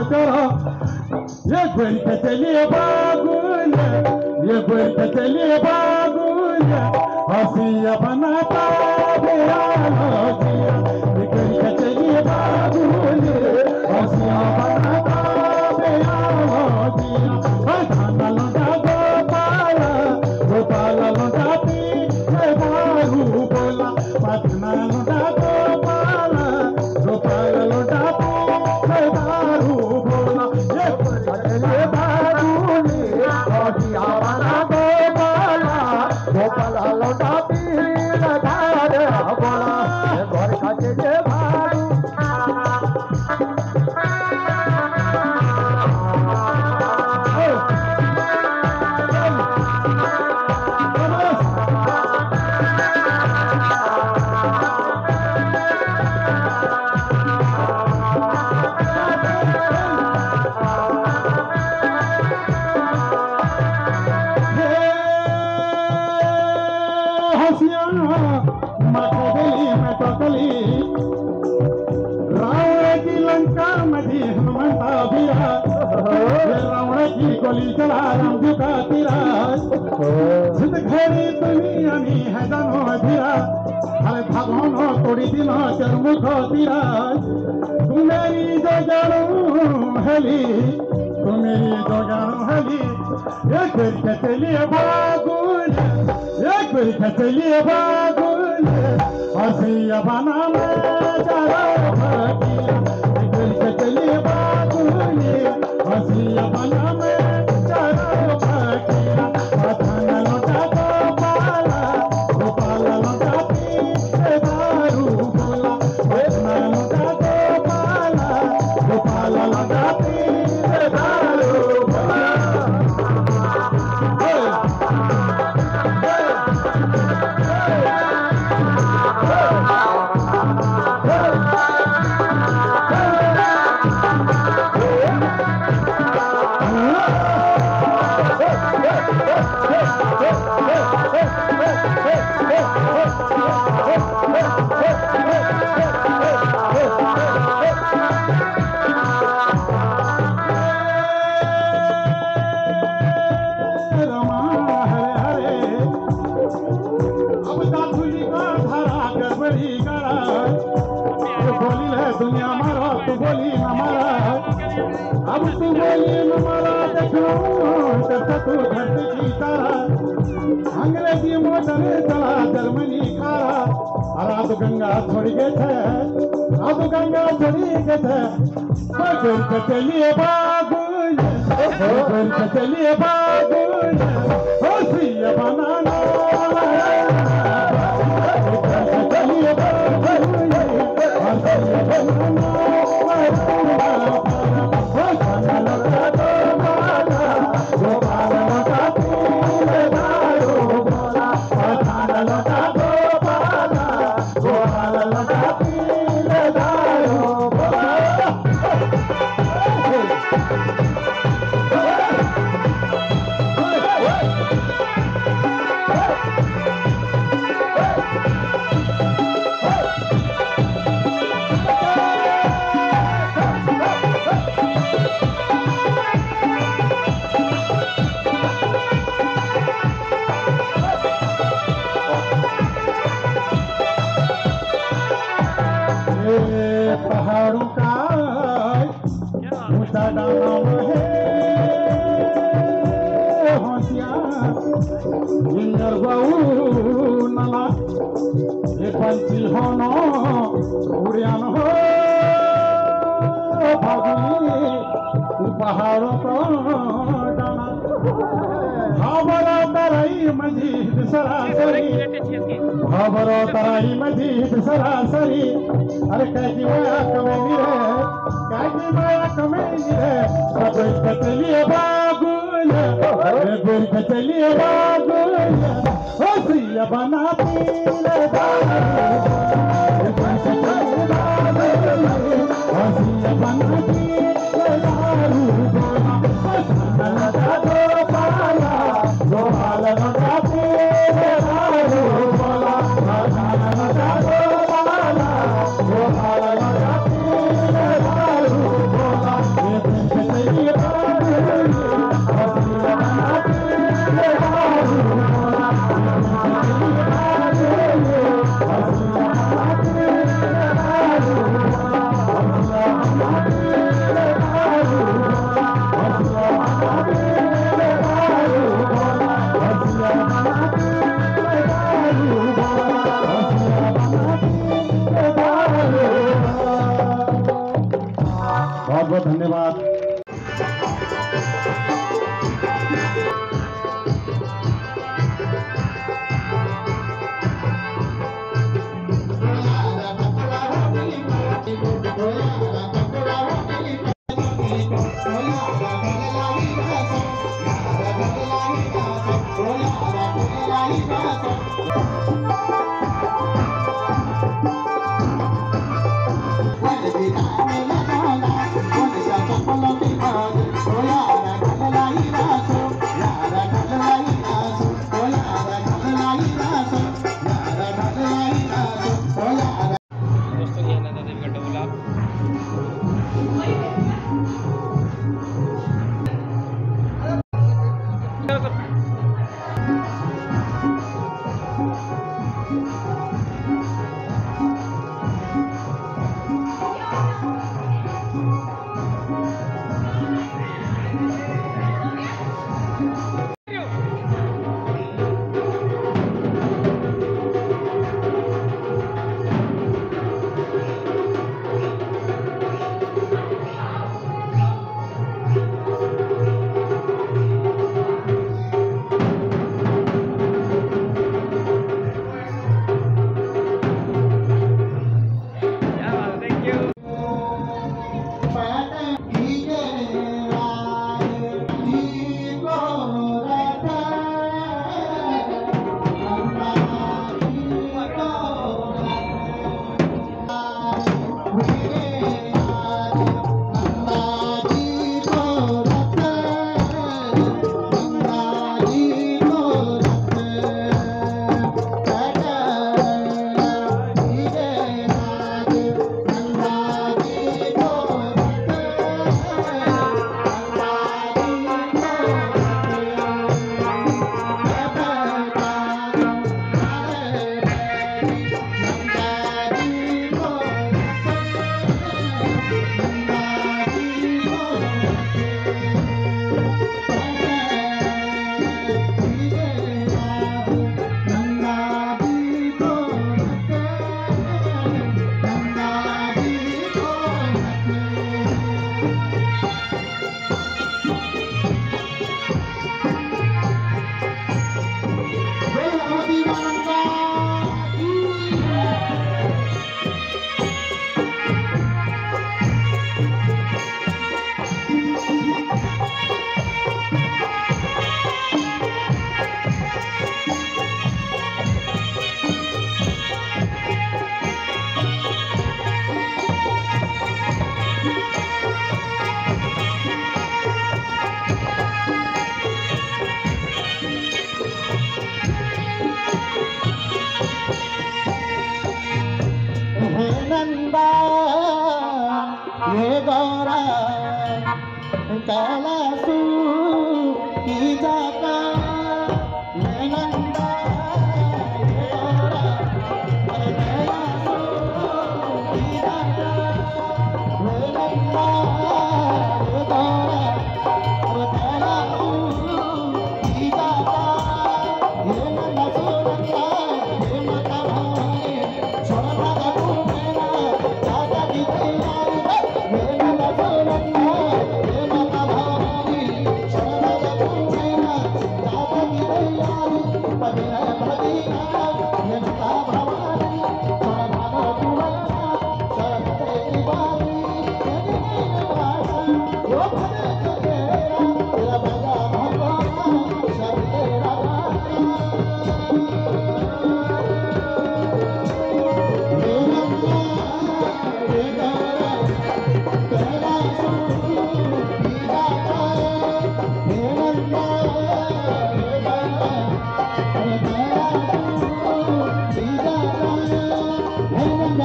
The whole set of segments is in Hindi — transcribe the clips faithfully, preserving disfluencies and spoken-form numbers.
करो ये गोरी के चलिए बागुल ये गोरी के चलिए बागुल हसिया बनाता बेयालो जिया ये गोरी के चलिए बागुल हसिया बनाता बेयालो जिया धाना लौटा गोपाल गोपाल लौटा पी बारू बोला पटना लौटा गोपाल गोपाल लौटा पी दारू बोला ये चलिए बागुल हसिया बना गोपाला गोपाला लौटा पी धारे बोला ये घर का चलिए बारू रावण की लंका मध्ये हनुमंता बिरा रावण की गोली चला राम का तीरा जित घरी तुम्ही आणि है जानो धीरा हरे भगवान तोड़ी दिना चरमुख तीरा तुम्हेरी जो जानो हली तुम्हेरी जो जानो हली एक के चलिए बागुल एक के चलिए बागुल हसिया बना में जरा भटिया एक के चलिए बागुल हसिया बना में जरा भटिया पठान लौटा गोपाला गोपाल लौटा पी दारू बोला पठान लौटा गोपाला गोपाल लौटा पी दारू बोला दुनिया मारा तू बोली न मारा अब तू बोली न मारा देखो तब तू धरती की तारा अंग्रेजी मोटर चला जर्मनी खारा रात गंगा छोड़ी गए थे रात गंगा छोड़ी गए थे गोल के चलिए बागुल गोल के चलिए बागुल होशिया बनाना चलिए बागुल पहाड़ों का ऊंचा डालाम है होशियार जिंगर बहू नला ये पंछी होनो उड़ियान हो भागी पहाड़ों को डाला भावरा तराई मजीद सरासरी भावरा तराई मजीद सरासरी अरे कैसी माया कमेनी रे कैसी माया कमेनी रे गोरी के चलिए बागुल गोरी के चलिए बागुल होशिया बना पीले दारू गोरी के चलिए बागुल होशिया बना पीले दारू बोला लगा गोपाला गोपाल लगा पीले दारू बोला लगा गोपाला गोपाल लगा पीले दारू बोला धन्यवाद.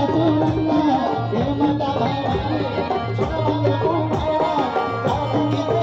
Thank you.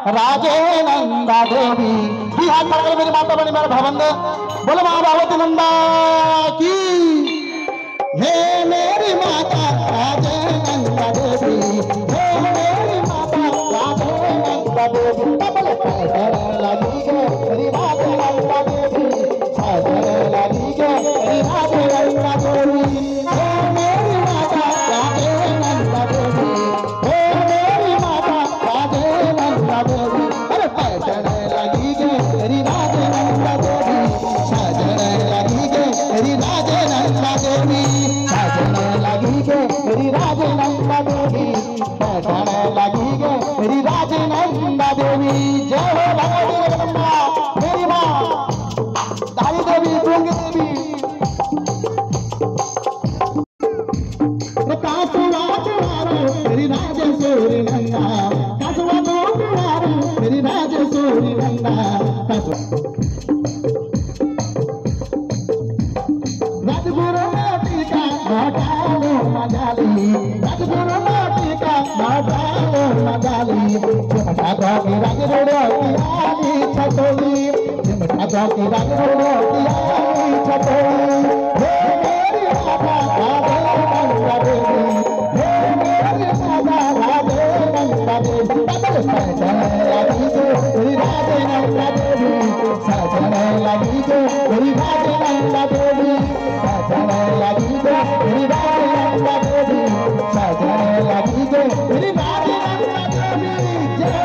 राजे नंदा देवी भी हाथ पकड़ मेरी माता बनी मेरा भवन बोलो माँ भगवती नंदा की हे मेरी माता राजे नंदा देवी हे मेरी माता राजे नंदा देवी डबल साजन लगी गे मेरी राजे नंदा देवी साजन लगी गे मेरी राजे नंदा देवी हे मेरी माता राजे नंदा देवी हे मेरी माता राजे नंदा देवी अरे साजन लगी गे मेरी राजे नंदा देवी साजन लगी गे मेरी राजे नंदा देवी साजन लगी गे मेरी राजे नंदा देवी साजन लगी गे मेरी राजे नंदा देवी जय हो भगवती जगदम्बा मेरी माँ दाई देवी दुर्गा देवी कासुआ तुम्हारो मेरी राजे सूरी नंदा कासुआ तुम्हारो मेरी राजे सूरी नंदा राजगुरु टीका माटालो मजाली राजगुरु टीका माटालो मजाली चिमटा की राजगुरु की आली छतोली चिमटा की राजगुरु की आली छतोली हे मेरी माता राधे नंदा देवी हे मेरी माता राधे नंदा देवी डबल साजन लगी गे मेरी राधे नंदा देवी साजन लगी गे मेरी राधे नंदा देवी साजन लगी गे मेरी राधे नंदा देवी साजन लगी गे मेरी राधे नंदा देवी जय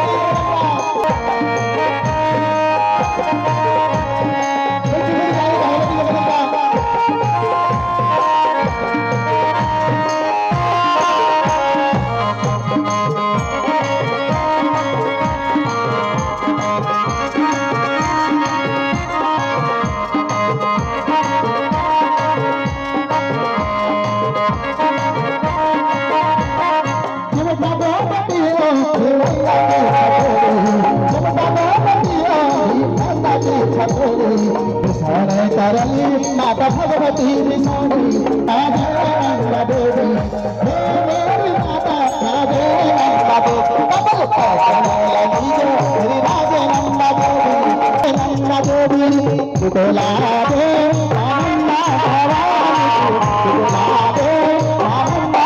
माता भगवती सोनी राधे नंदा देवी हे मेरी माता राधे नंदा देवी डबल साजन लगी गे मेरी राधे नंदा देवी नंदा देवी तुला दे नंदा भवानी तुला दे नंदा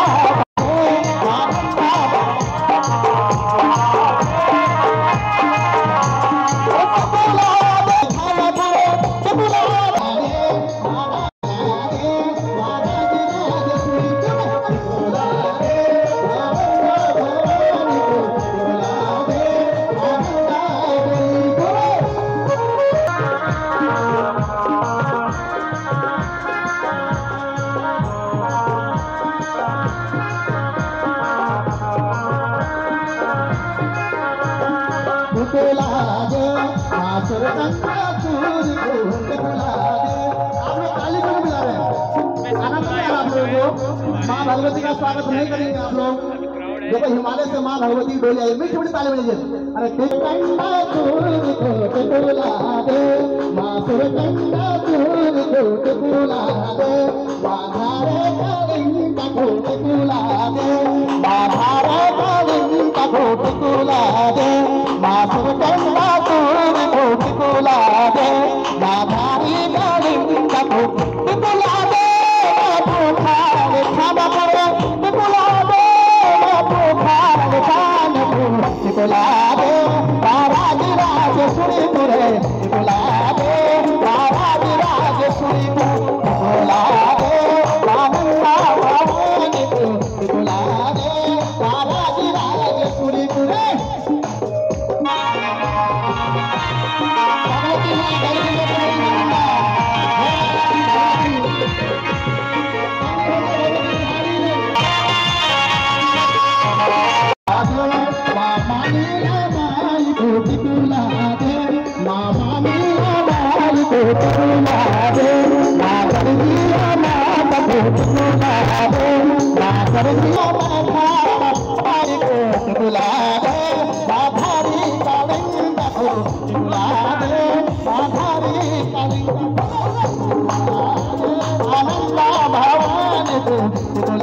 माँ भगवती का स्वागत नहीं करेंगे आप लोग देखो हिमालय से माँ भगवती बोली आई मीठी मीठी ताली बजाइए अरे कंडा चूर कोट बुला दे माँ सुर कंडा चूर कोट बुला दे बाधारे कालिंग का कोट बुला दे बाधारे कालिंग का कोट बुला दे माँ सुर कंडा चूर कोट बुला दे बाधारी कालिंग का कोट बुला दे गुलाबे राज राज सुनी तुरे गुलाबे राज राज सुनी गुलाबे रामन्ना भवानी गुलाबे राज राज सुनी तुरे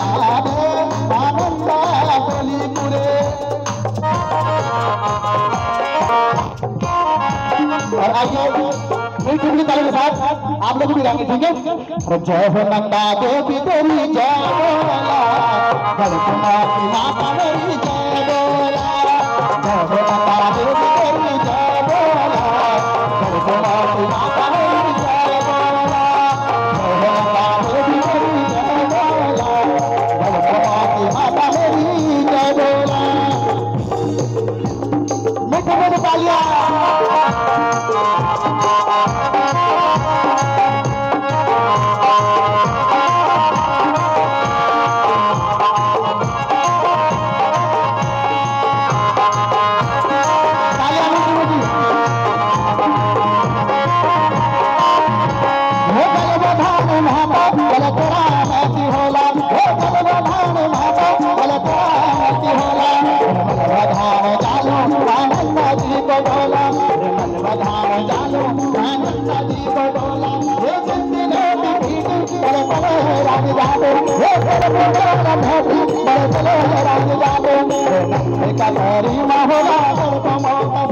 Thank you. आइए मेरी टीम की ताली के साथ आप लोग भी गाएंगे, ठीक है? अरे जय हो नंदा देवी तेरी जय बोला, गढ़कुमा की माता मेरी जय बोला, जय हो नंदा देवी तेरी जय बोला, गढ़कुमा की माता मेरी जय बोला, जय हो नंदा देवी तेरी जय बोला, गढ़कुमा की माता मेरी जय बोला। मीठे मीठे तालियां। राज